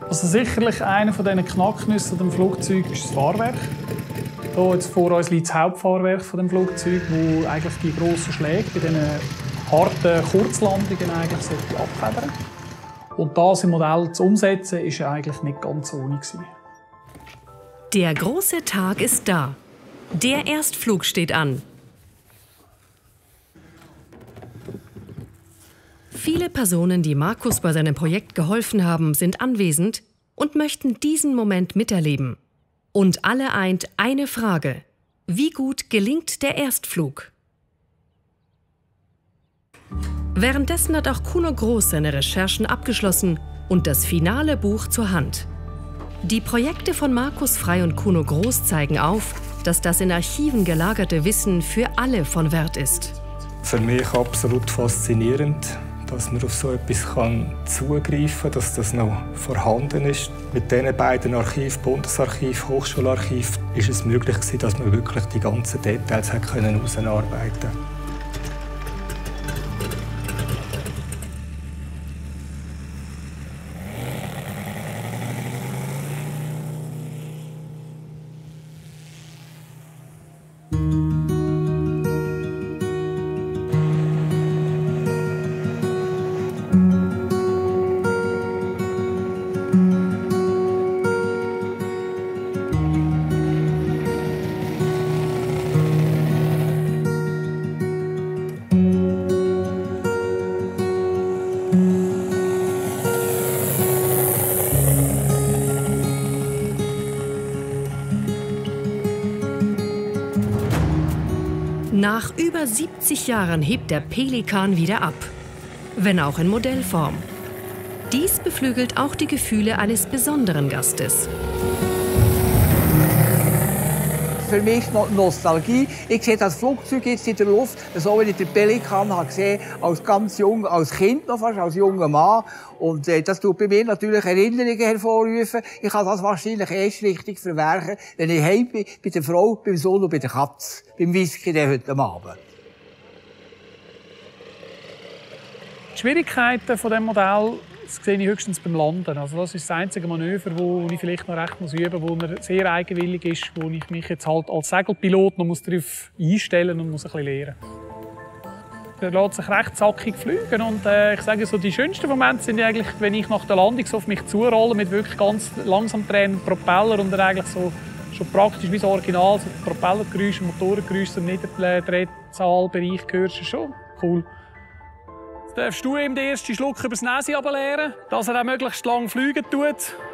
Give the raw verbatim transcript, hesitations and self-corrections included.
Also sicherlich einer von diesen Knacknüssen an dem Flugzeug ist das Fahrwerk. Hier jetzt vor uns liegt das Hauptfahrwerk von dem Flugzeug, wo eigentlich die grossen Schläge bei diesen harten Kurzlandungen eigentlich abfedern. Und das im Modell zu umsetzen, ist eigentlich nicht ganz ohne. Der große Tag ist da. Der Erstflug steht an. Viele Personen, die Markus bei seinem Projekt geholfen haben, sind anwesend und möchten diesen Moment miterleben. Und alle eint eine Frage: Wie gut gelingt der Erstflug? Währenddessen hat auch Kuno Groß seine Recherchen abgeschlossen und das finale Buch zur Hand. Die Projekte von Markus Frey und Kuno Groß zeigen auf, dass das in Archiven gelagerte Wissen für alle von Wert ist. Für mich absolut faszinierend, dass man auf so etwas zugreifen kann, dass das noch vorhanden ist. Mit diesen beiden Archiven, Bundesarchiv, Hochschularchiv, ist es möglich gewesen, dass man wirklich die ganzen Details herausarbeiten konnte. Nach über siebzig Jahren hebt der Pelikan wieder ab, wenn auch in Modellform. Dies beflügelt auch die Gefühle eines besonderen Gastes. Für mich Nostalgie. Ich sehe das Flugzeug jetzt in der Luft, so wie ich den Pelikan habe gesehen, als ganz jung, als Kind noch fast, als junger Mann. Und äh, das tut bei mir natürlich Erinnerungen hervorrufen. Ich kann das wahrscheinlich erst richtig verwerken, wenn ich heim bin, bei der Frau, beim Sohn und bei der Katze, beim Whisky heute Abend. Die Schwierigkeiten dieses Modells sehe ich höchstens beim Landen. Also das ist das einzige Manöver, wo ich vielleicht noch recht muss üben muss, wo er sehr eigenwillig ist, wo ich mich jetzt halt als Segelpilot noch muss darauf einstellen und muss ein bisschen lernen. Er lässt sich recht zackig fliegen und äh, ich sage so, die schönsten Momente sind eigentlich, wenn ich nach der Landung so auf mich zurolle mit wirklich ganz langsam drehenden Propeller und er eigentlich so schon praktisch wie das Original, so Propellergeräusche, Motorengeräusche im Niederdrehzahlbereich hörst, ist schon cool. Jetzt darfst du ihm den ersten Schluck über das Näschen leeren, dass er auch möglichst lang fliegen tut.